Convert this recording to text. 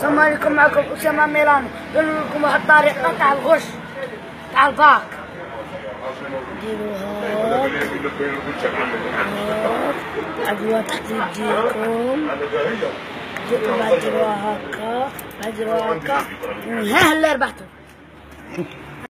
السلام عليكم، معكم أسامة ميلانو. نقول لكم واحد الطريقة تاع الغش تاع الباك. ديرو هاك عاد تحت يديكم، بعد ديروها هكا، بعد ديروها هكا، ها هلا ربحتو.